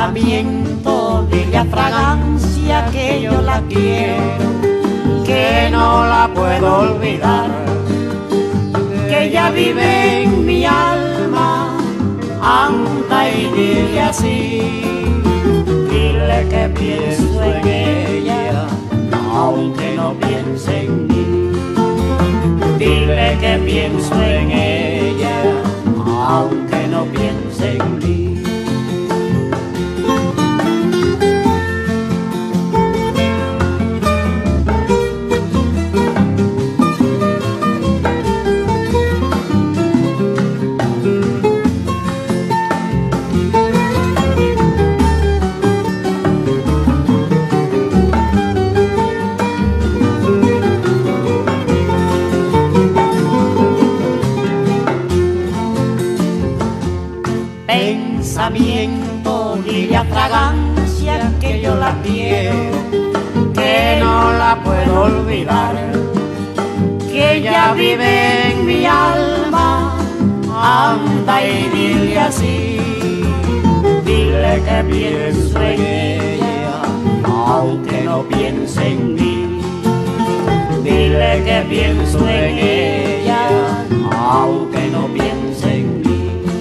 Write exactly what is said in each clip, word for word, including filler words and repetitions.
pensamiento, dile a fragancia que yo la quiero, que no la puedo olvidar, que ella vive en mi alma, anda y dile así, dile que pienso en ella, aunque no piense en mí, dile que pienso en ella, aunque no piense en mí. Pensamiento, dile a fragancia que yo la quiero, que no la puedo olvidar, que ella vive en mi alma, anda y dile así, dile que pienso en ella, aunque no piense en mí, dile que pienso en ella, aunque no piense en mí.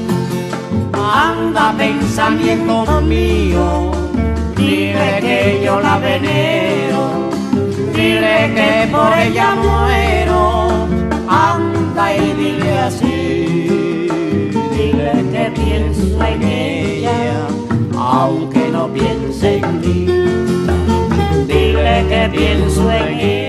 Anda pensamiento mío, dile que yo la venero, dile que por ella muero, anda y dile así, dile que pienso en ella, aunque no piense en mí, dile que pienso en ella.